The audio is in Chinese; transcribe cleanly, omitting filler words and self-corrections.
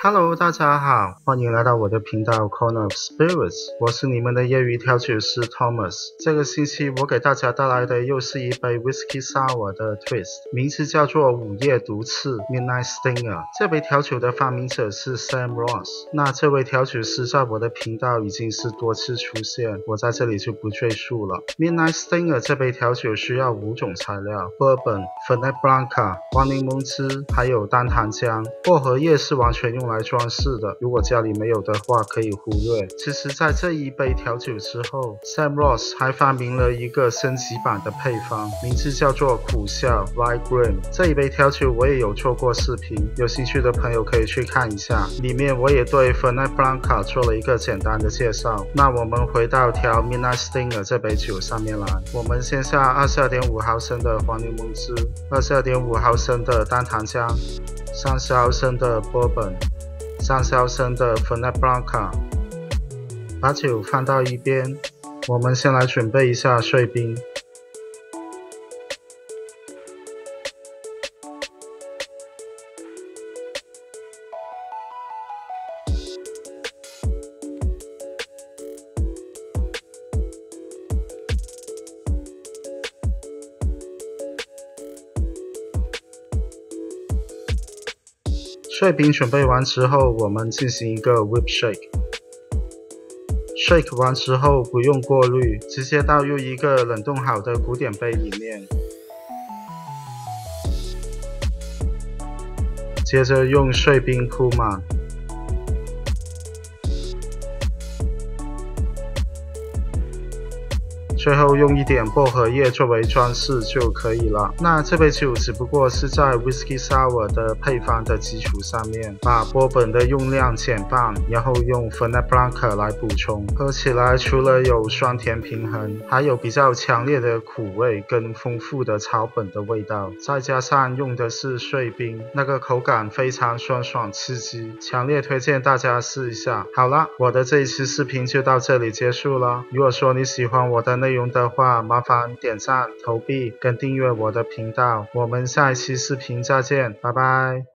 Hello，大家好，欢迎来到我的频道 Corner of Spirits， 我是你们的业余调酒师 Thomas。这个星期我给大家带来的又是一杯 Whisky Sour 的 Twist， 名字叫做午夜毒刺 Midnight Stinger。这杯调酒的发明者是 Sam Ross， 那这位调酒师在我的频道已经是多次出现，我在这里就不赘述了。Midnight Stinger 这杯调酒需要5种材料 ：Bourbon、Fernet Branca、黄柠檬汁，还有单糖浆。薄荷叶是完全用来装饰的，如果家里没有的话可以忽略。其实在这一杯调酒之后， Sam Ross 还发明了一个升级版的配方，名字叫做苦笑 Rye Grim。 这一杯调酒我也有做过视频，有兴趣的朋友可以去看一下，里面我也对 Fernet Branca 做了一个简单的介绍。那我们回到调 Midnight Stinger 这杯酒上面来，我们先下 22.5 毫升的黄柠檬汁， 22.5 毫升的单糖浆，30毫升的 Bourbon， 30毫升的 Fernet Branca， 把酒放到一边。我们先来准备一下碎冰。碎冰准备完之后，我们进行一个 whip shake。shake 完之后不用过滤，直接倒入一个冷冻好的古典杯里面，接着用碎冰铺满。最后用一点薄荷叶作为装饰就可以了。那这杯酒只不过是在 Whisky Sour 的配方的基础上面，把波本的用量减半，然后用 Fernet Branca 来补充。喝起来除了有酸甜平衡，还有比较强烈的苦味跟丰富的草本的味道，再加上用的是碎冰，那个口感非常酸爽刺激，强烈推荐大家试一下。好了，我的这一期视频就到这里结束了。如果说你喜欢我的内容的话，麻烦点赞、投币跟订阅我的频道。我们下一期视频再见，拜拜。